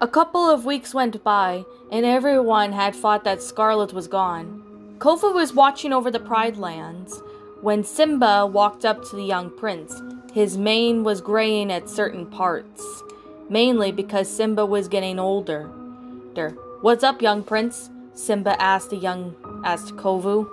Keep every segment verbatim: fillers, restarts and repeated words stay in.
A couple of weeks went by, and everyone had thought that Scarlet was gone. Kovu was watching over the Pride Lands when Simba walked up to the young prince. His mane was graying at certain parts, mainly because Simba was getting older. "What's up, young prince?" Simba asked the young asked Kovu.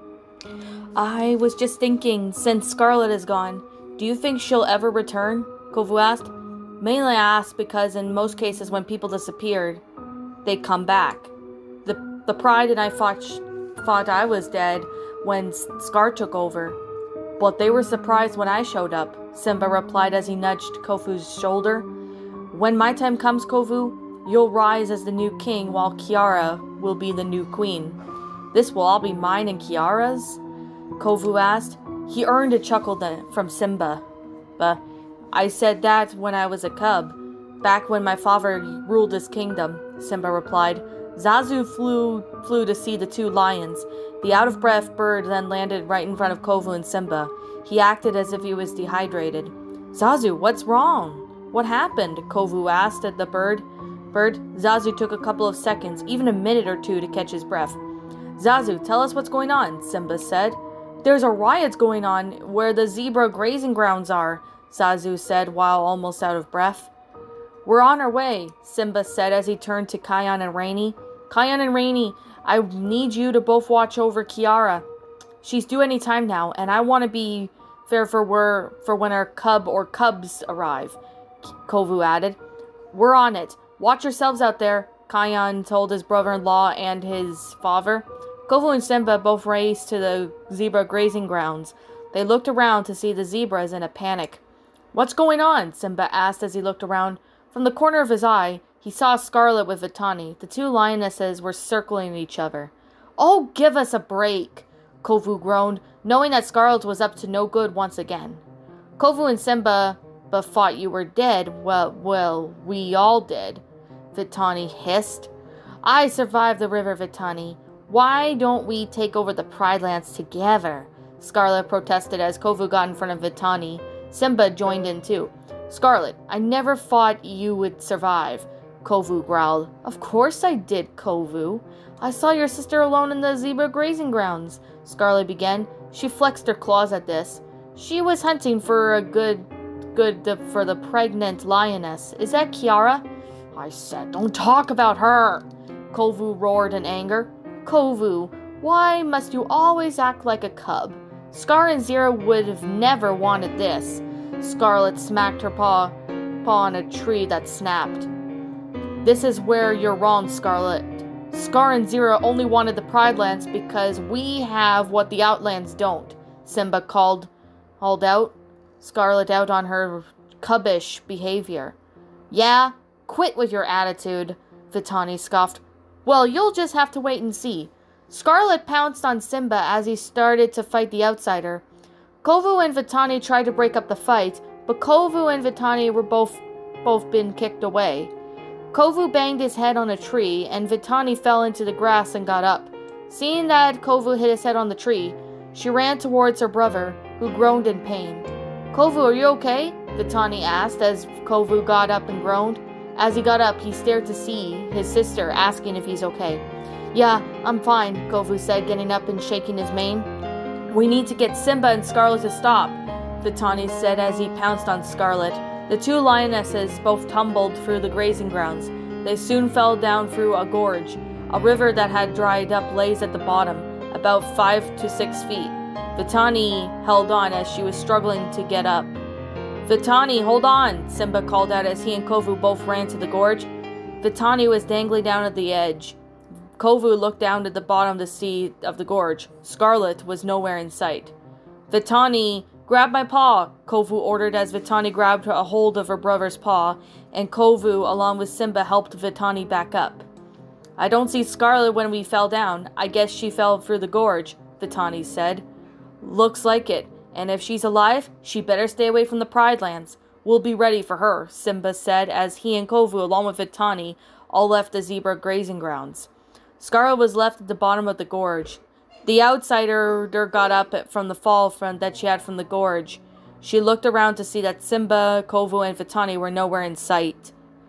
"I was just thinking, since Scarlet is gone, do you think she'll ever return?" Kovu asked. "Mainly I asked because in most cases when people disappeared, they come back. The the Pride and I thought, sh thought I was dead when Scar took over, but they were surprised when I showed up," Simba replied as he nudged Kovu's shoulder. "When my time comes, Kovu, you'll rise as the new king while Kiara will be the new queen." "This will all be mine and Kiara's?" Kovu asked. He earned a chuckle from Simba. But "I said that when I was a cub, back when my father ruled this kingdom," Simba replied. Zazu flew flew to see the two lions. The out-of-breath bird then landed right in front of Kovu and Simba. He acted as if he was dehydrated. "Zazu, what's wrong? What happened?" Kovu asked at the bird. Bird, Zazu took a couple of seconds, even a minute or two, to catch his breath. "Zazu, tell us what's going on," Simba said. "There's a riot going on where the zebra grazing grounds are," Zazu said while almost out of breath. "We're on our way," Simba said as he turned to Kion and Rainy. "Kion and Rainy, I need you to both watch over Kiara. She's due any time now, and I want to be fair for, where, for when our cub or cubs arrive," Kovu added. "We're on it. Watch yourselves out there," Kion told his brother-in-law and his father. Kovu and Simba both raced to the zebra grazing grounds. They looked around to see the zebras in a panic. "What's going on?" Simba asked as he looked around. From the corner of his eye, he saw Scarlet with Vitani. The two lionesses were circling each other. "Oh, give us a break," Kovu groaned, knowing that Scarlet was up to no good once again. "Kovu and Simba but thought you were dead. Well, well, we all did," Vitani hissed. "I survived the river, Vitani. Why don't we take over the Pride Lands together?" Scarlet protested as Kovu got in front of Vitani. Simba joined in too. "Scarlet, I never thought you would survive," Kovu growled. "Of course I did, Kovu. I saw your sister alone in the zebra grazing grounds," Scarlet began. She flexed her claws at this. "She was hunting for a good, good the, for the pregnant lioness. Is that Kiara?" "I said, don't talk about her," Kovu roared in anger. "Kovu, why must you always act like a cub? Scar and Zero would have never wanted this." Scarlet smacked her paw, paw on a tree that snapped. "This is where you're wrong, Scarlet. Scar and Zero only wanted the Pride Lands because we have what the Outlands don't," Simba called, called out, Scarlet out on her cubbish behavior. "Yeah, quit with your attitude," Vitani scoffed. "Well, you'll just have to wait and see." Scarlet pounced on Simba as he started to fight the outsider. Kovu and Vitani tried to break up the fight, but Kovu and Vitani were both both been kicked away. Kovu banged his head on a tree, and Vitani fell into the grass and got up. Seeing that Kovu hit his head on the tree, she ran towards her brother, who groaned in pain. "Kovu, are you okay?" Vitani asked as Kovu got up and groaned. As he got up, he stared to see his sister, asking if he's okay. "Yeah, I'm fine," Kovu said, getting up and shaking his mane. "We need to get Simba and Scarlet to stop," Vitani said as he pounced on Scarlet. The two lionesses both tumbled through the grazing grounds. They soon fell down through a gorge. A river that had dried up lays at the bottom, about five to six feet. Vitani held on as she was struggling to get up. "Vitani, hold on," Simba called out as he and Kovu both ran to the gorge. Vitani was dangling down at the edge. Kovu looked down to the bottom to see of the gorge. Scarlet was nowhere in sight. "Vitani, grab my paw," Kovu ordered as Vitani grabbed a hold of her brother's paw, and Kovu, along with Simba, helped Vitani back up. "I don't see Scarlet when we fell down. I guess she fell through the gorge," Vitani said. "Looks like it, and if she's alive, she better stay away from the Pride Lands. We'll be ready for her," Simba said as he and Kovu, along with Vitani, all left the zebra grazing grounds. Scarlet was left at the bottom of the gorge. The outsider got up from the fall from, that she had from the gorge. She looked around to see that Simba, Kovu, and Vitani were nowhere in sight.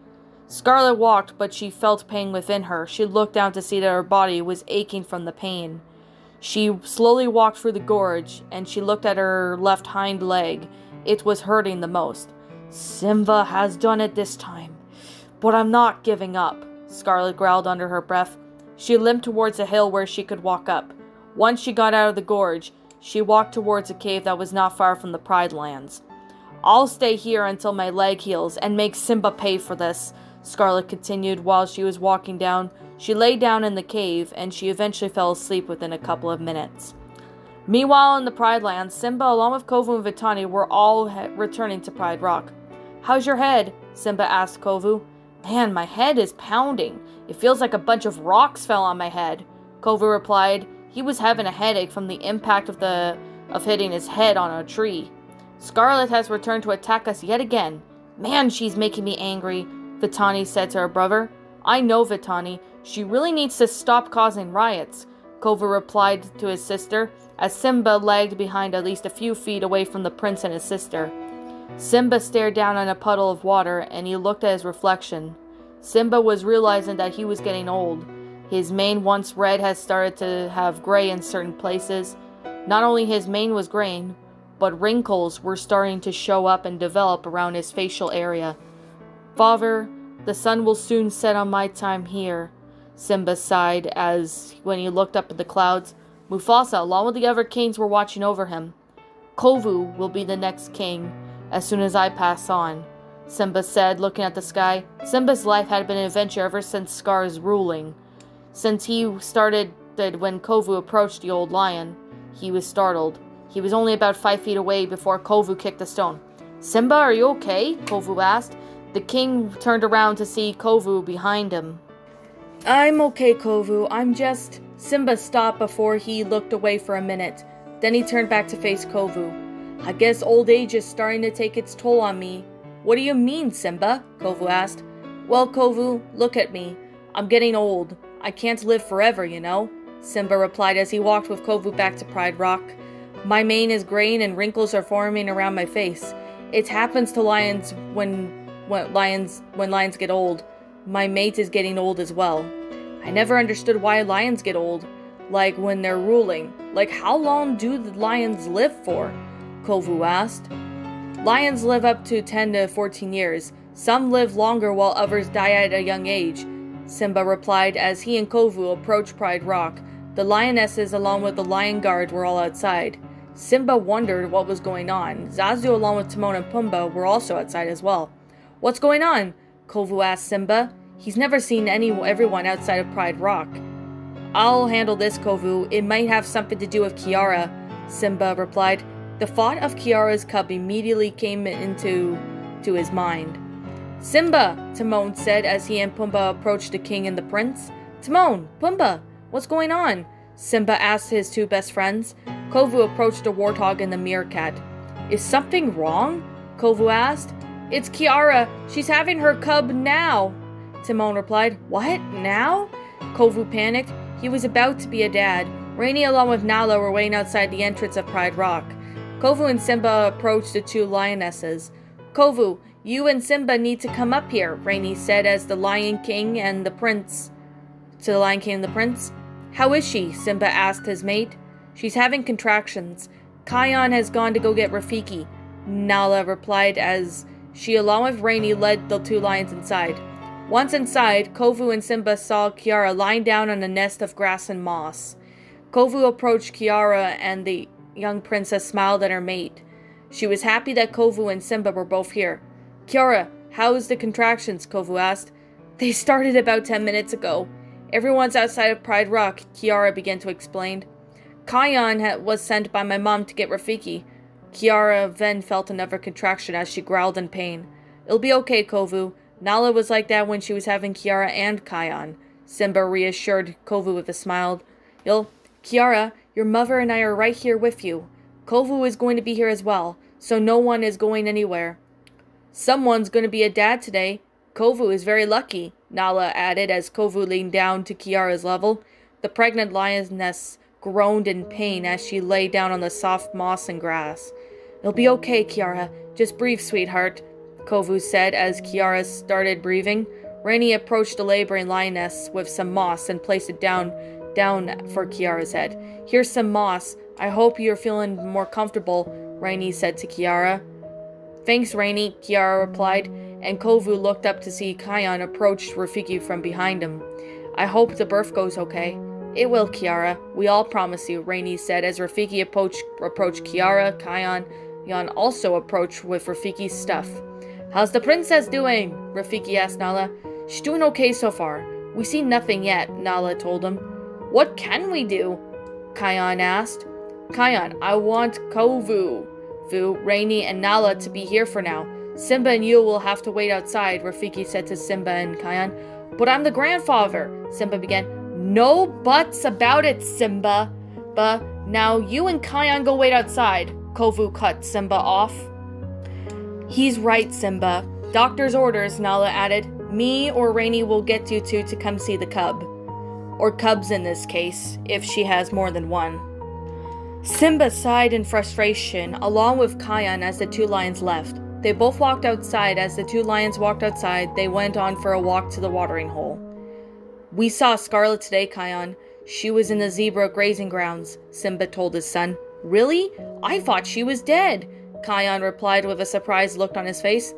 Scarlet walked, but she felt pain within her. She looked down to see that her body was aching from the pain. She slowly walked through the gorge, and she looked at her left hind leg. It was hurting the most. Simba has done it this time. But I'm not giving up, Scarlet growled under her breath. She limped towards a hill where she could walk up. Once she got out of the gorge, she walked towards a cave that was not far from the Pride Lands. I'll stay here until my leg heals and make Simba pay for this, Scarlet continued while she was walking down. She lay down in the cave, and she eventually fell asleep within a couple of minutes. Meanwhile, in the Pride Lands, Simba, along with Kovu and Vitani, were all returning to Pride Rock. How's your head? Simba asked Kovu. Man, my head is pounding. It feels like a bunch of rocks fell on my head, Kovu replied. He was having a headache from the impact of the of hitting his head on a tree. Scarlet has returned to attack us yet again. Man, she's making me angry, Vitani said to her brother. I know, Vitani. She really needs to stop causing riots, Kovu replied to his sister, as Simba lagged behind at least a few feet away from the prince and his sister. Simba stared down on a puddle of water, and he looked at his reflection. Simba was realizing that he was getting old. His mane, once red, had started to have gray in certain places. Not only his mane was graying, but wrinkles were starting to show up and develop around his facial area. Father, the sun will soon set on my time here, Simba sighed as, when he looked up at the clouds, Mufasa, along with the other kings, were watching over him. Kovu will be the next king, as soon as I pass on, Simba said, looking at the sky. Simba's life had been an adventure ever since Scar's ruling. Since he started when Kovu approached the old lion, he was startled. He was only about five feet away before Kovu kicked a stone. Simba, are you okay? Kovu asked. The king turned around to see Kovu behind him. I'm okay, Kovu. I'm just... Simba stopped before he looked away for a minute. Then he turned back to face Kovu. I guess old age is starting to take its toll on me. What do you mean, Simba? Kovu asked. Well, Kovu, look at me. I'm getting old. I can't live forever, you know, Simba replied as he walked with Kovu back to Pride Rock. My mane is graying and wrinkles are forming around my face. It happens to lions when, when lions when lions get old. My mate is getting old as well. I never understood why lions get old. Like when they're ruling. Like how long do the lions live for? Kovu asked. Lions live up to ten to fourteen years. Some live longer while others die at a young age, Simba replied as he and Kovu approached Pride Rock. The lionesses along with the lion guard were all outside. Simba wondered what was going on. Zazu along with Timon and Pumbaa were also outside as well. What's going on? Kovu asked Simba. He's never seen any everyone outside of Pride Rock. I'll handle this, Kovu. It might have something to do with Kiara, Simba replied. The thought of Kiara's cub immediately came into to his mind. Simba, Timon said as he and Pumbaa approached the king and the prince. Timon, Pumbaa, what's going on? Simba asked his two best friends. Kovu approached the warthog and the meerkat. Is something wrong? Kovu asked. It's Kiara. She's having her cub now, Timon replied. What? Now? Kovu panicked. He was about to be a dad. Rainy along with Nala were waiting outside the entrance of Pride Rock. Kovu and Simba approached the two lionesses. Kovu, you and Simba need to come up here, Rainy said as the Lion King and the Prince. To the Lion King and the Prince. How is she? Simba asked his mate. She's having contractions. Kion has gone to go get Rafiki, Nala replied as she along with Rainy led the two lions inside. Once inside, Kovu and Simba saw Kiara lying down on a nest of grass and moss. Kovu approached Kiara and the young princess smiled at her mate. She was happy that Kovu and Simba were both here. Kiara, how's the contractions? Kovu asked. They started about ten minutes ago. Everyone's outside of Pride Rock, Kiara began to explain. Kion was sent by my mom to get Rafiki. Kiara then felt another contraction as she growled in pain. It'll be okay, Kovu. Nala was like that when she was having Kiara and Kion. Simba reassured Kovu with a smile. You'll, Kiara, your mother and I are right here with you. Kovu is going to be here as well, so no one is going anywhere. Someone's going to be a dad today. Kovu is very lucky, Nala added as Kovu leaned down to Kiara's level. The pregnant lioness groaned in pain as she lay down on the soft moss and grass. It'll be okay, Kiara. Just breathe, sweetheart, Kovu said as Kiara started breathing. Rainey approached the laboring lioness with some moss and placed it down, down for Kiara's head. Here's some moss. I hope you're feeling more comfortable, Rainey said to Kiara. Thanks, Rainey, Kiara replied, and Kovu looked up to see Kion approach Rafiki from behind him. I hope the birth goes okay. It will, Kiara. We all promise you, Rainey said as Rafiki approached, approached Kiara. Kion Yon also approached with Rafiki's stuff. How's the princess doing? Rafiki asked Nala. She's doing okay so far. We see nothing yet, Nala told him. What can we do? Kion asked. Kion, I want Kovu, Vu, Rainey, and Nala to be here for now. Simba and you will have to wait outside, Rafiki said to Simba and Kion. But I'm the grandfather, Simba began. No buts about it, Simba. But now you and Kion go wait outside, Kovu cut Simba off. He's right, Simba. Doctor's orders, Nala added. Me or Rainey will get you two to come see the cub. Or cubs in this case, if she has more than one. Simba sighed in frustration, along with Kion as the two lions left. They both walked outside. As the two lions walked outside, they went on for a walk to the watering hole. We saw Scarlet today, Kion. She was in the zebra grazing grounds, Simba told his son. Really? I thought she was dead, Kion replied with a surprised look on his face.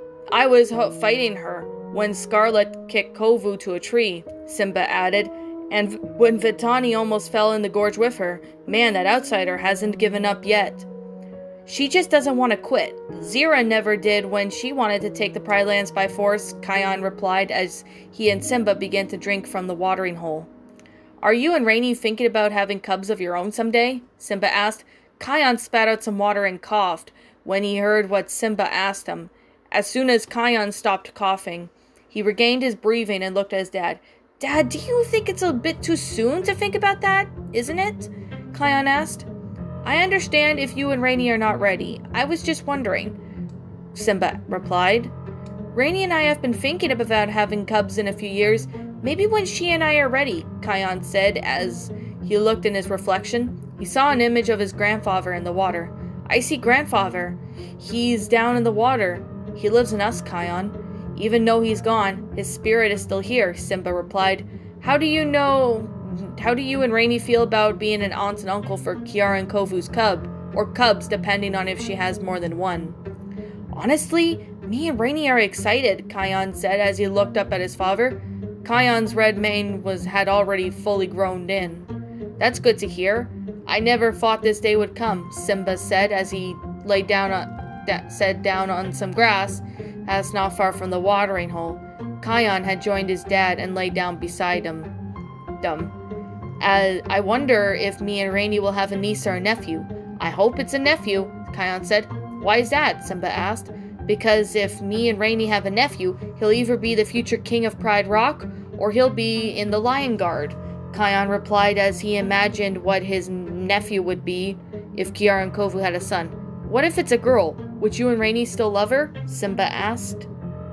I was fighting her when Scarlet kicked Kovu to a tree, Simba added, and when Vitani almost fell in the gorge with her. Man, that outsider hasn't given up yet. She just doesn't want to quit. Zira never did when she wanted to take the Pride Lands by force, Kion replied as he and Simba began to drink from the watering hole. Are you and Rainey thinking about having cubs of your own someday? Simba asked. Kion spat out some water and coughed when he heard what Simba asked him. As soon as Kion stopped coughing, he regained his breathing and looked at his dad. Dad, do you think it's a bit too soon to think about that, isn't it? Kion asked. I understand if you and Rainey are not ready. I was just wondering, Simba replied. Rainey and I have been thinking about having cubs in a few years. Maybe when she and I are ready, Kion said as he looked in his reflection. He saw an image of his grandfather in the water. I see grandfather. He's down in the water. He lives in us, Kion. Even though he's gone, his spirit is still here, Simba replied. How do you know... How do you and Rainey feel about being an aunt and uncle for Kiara and Kovu's cub? Or cubs, depending on if she has more than one. Honestly, me and Rainey are excited, Kion said as he looked up at his father. Kion's red mane was had already fully grown in. That's good to hear. I never thought this day would come, Simba said as he lay down on, da, said down on some grass, as not far from the watering hole. Kion had joined his dad and lay down beside him. Dumb. As, I wonder if me and Rainey will have a niece or a nephew. I hope it's a nephew, Kion said. Why is that? Simba asked. Because if me and Rainey have a nephew, he'll either be the future king of Pride Rock, or he'll be in the Lion Guard, Kion replied as he imagined what his nephew would be if Kiara and Kovu had a son. What if it's a girl? Would you and Rainey still love her? Simba asked.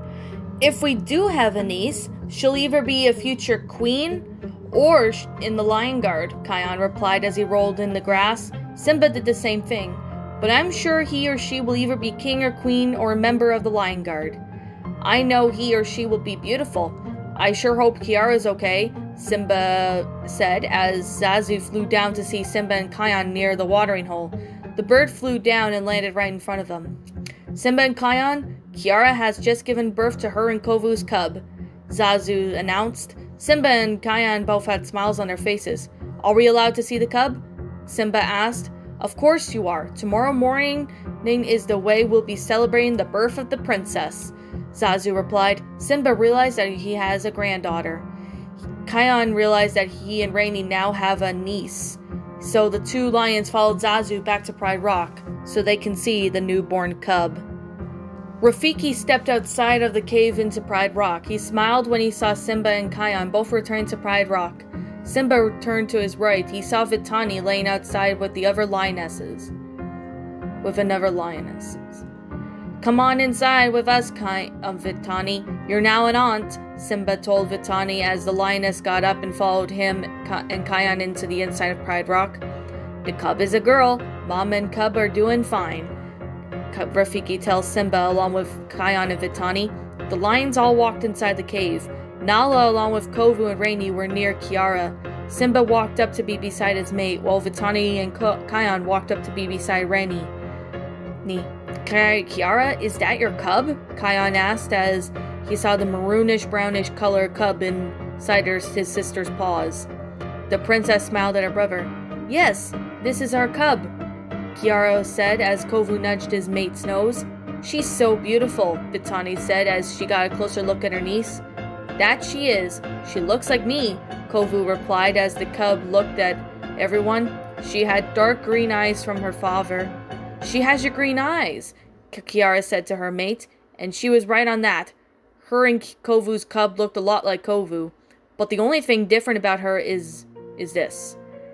If we do have a niece, she'll either be a future queen or in the Lion Guard, Kion replied as he rolled in the grass. Simba did the same thing, but I'm sure he or she will either be king or queen or a member of the Lion Guard. I know he or she will be beautiful. I sure hope Kiara's okay, Simba said as Zazu flew down to see Simba and Kion near the watering hole. The bird flew down and landed right in front of them. Simba and Kion, Kiara has just given birth to her and Kovu's cub, Zazu announced. Simba and Kion both had smiles on their faces. Are we allowed to see the cub? Simba asked. Of course you are. Tomorrow morning is the way we'll be celebrating the birth of the princess, Zazu replied. Simba realized that he has a granddaughter. Kion realized that he and Rainey now have a niece. So the two lions followed Zazu back to Pride Rock so they can see the newborn cub. Rafiki stepped outside of the cave into Pride Rock. He smiled when he saw Simba and Kion both return to Pride Rock. Simba turned to his right. He saw Vitani laying outside with the other lionesses. With another lionesses. Come on inside with us, Ki- um, Vitani. You're now an aunt, Simba told Vitani as the lioness got up and followed him and Kion into the inside of Pride Rock. The cub is a girl. Mom and cub are doing fine, Rafiki tells Simba along with Kion and Vitani. The lions all walked inside the cave. Nala, along with Kovu and Rainy, were near Kiara. Simba walked up to be beside his mate, while Vitani and Kion walked up to be beside Rainy. Kiara, is that your cub? Kion asked as he saw the maroonish-brownish color cub inside her, his sister's paws. The princess smiled at her brother. Yes, this is our cub, Kiara said as Kovu nudged his mate's nose. She's so beautiful, Vitani said as she got a closer look at her niece. That she is. She looks like me, Kovu replied as the cub looked at everyone. She had dark green eyes from her father. She has your green eyes, Kiara said to her mate, and she was right on that. Her and Kovu's cub looked a lot like Kovu, but the only thing different about her is is this.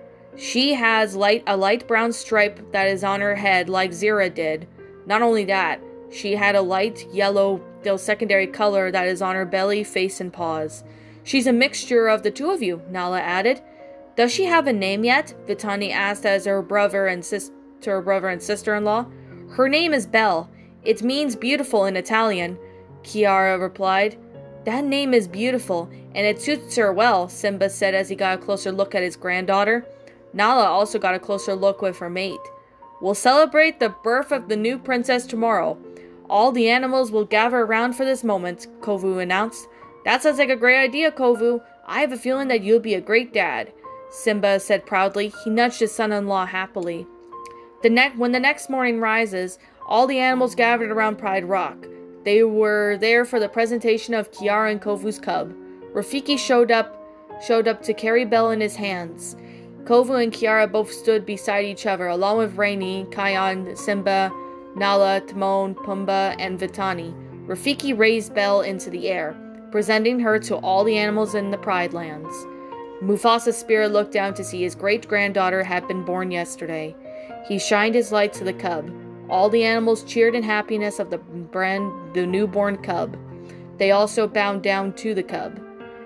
She has light a light brown stripe that is on her head like Zira did. Not only that, she had a light yellow, though secondary color that is on her belly, face, and paws. She's a mixture of the two of you, Nala added. Does she have a name yet? Vitani asked as her brother and sis to her brother and sister-in-law. Her name is Belle. It means beautiful in Italian, Kiara replied. That name is beautiful, and it suits her well, Simba said as he got a closer look at his granddaughter. Nala also got a closer look with her mate. We'll celebrate the birth of the new princess tomorrow. All the animals will gather around for this moment, Kovu announced. That sounds like a great idea, Kovu. I have a feeling that you'll be a great dad, Simba said proudly. He nudged his son-in-law happily. The ne when the next morning rises, all the animals gathered around Pride Rock. They were there for the presentation of Kiara and Kovu's cub. Rafiki showed up, showed up to carry Belle in his hands. Kovu and Kiara both stood beside each other, along with Rainy, Kion, Simba, Nala, Timon, Pumbaa, and Vitani. Rafiki raised Belle into the air, presenting her to all the animals in the Pride Lands. Mufasa's spirit looked down to see his great-granddaughter had been born yesterday. He shined his light to the cub. All the animals cheered in happiness of the brand, the newborn cub. They also bowed down to the cub.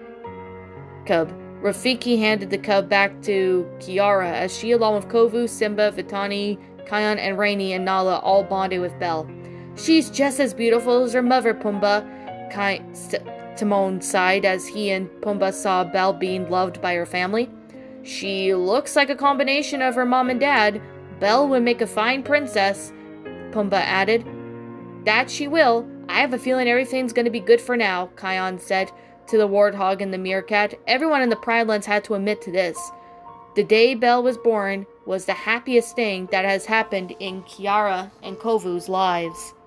Cub. Rafiki handed the cub back to Kiara as she, along with Kovu, Simba, Vitani, Kion, and Rainy and Nala, all bonded with Belle. She's just as beautiful as her mother, Pumbaa, Ki Timon sighed as he and Pumbaa saw Belle being loved by her family. She looks like a combination of her mom and dad. Belle would make a fine princess, Pumbaa added. That she will. I have a feeling everything's going to be good for now, Kion said to the warthog and the meerkat. Everyone in the Pride Lands had to admit to this. The day Belle was born was the happiest thing that has happened in Kiara and Kovu's lives.